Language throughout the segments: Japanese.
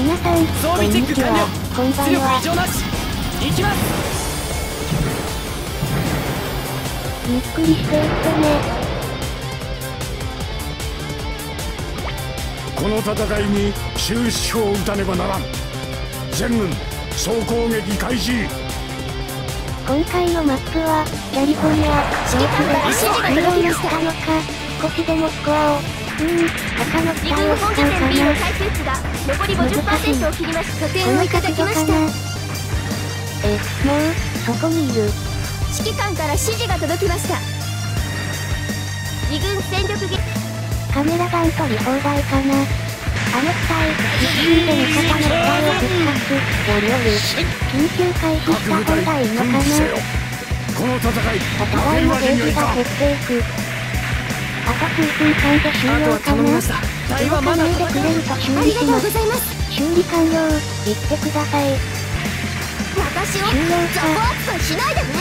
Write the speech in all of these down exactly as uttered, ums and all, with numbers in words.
皆さん、 装備チェック完了。 こんばん出力は。 異常なし。行きます。 ゆっくりしていってね。 この戦いに終止符を打たねばならん。全軍総攻撃開始。 今回のマップはキャリフォルニア指揮官から指示が届きました。 のか少しでもスコアをうーん他の機自軍体を使うか本拠点 B のな。 耐久値が残り ごじゅっパーセント を切ります。拠こ点をのいただきました。 えもうそこにいる。 指揮官から指示が届きました。自軍戦力撃カメラガン取り放題かな。あの機体一瞬で味方の機体をぶっ刺すよりより緊急回避した方がいいのかな。 この戦いお互いのゲージが減っていく。あと数分間で終あとは了かな。 頼みました。隊はまだ動かないでくれると修ありがとう理します。 ございます。 修理完了言ってください。 私を終了雑魚扱いしないで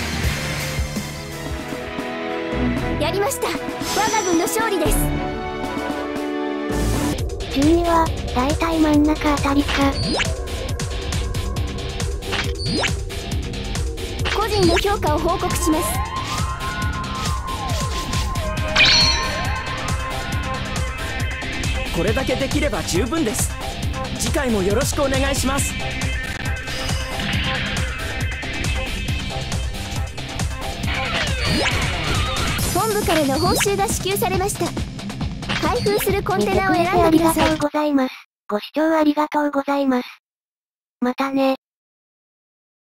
ね。やりました。我が軍の勝利です。 順位はだいたい真ん中あたりか。 個人の評価を報告します。 これだけできれば十分です。次回もよろしくお願いします。 本部からの報酬が支給されました。開封するコン見テナをてくれてあ選んでください。 りがとうございます。ご視聴ありがとうございます。またね。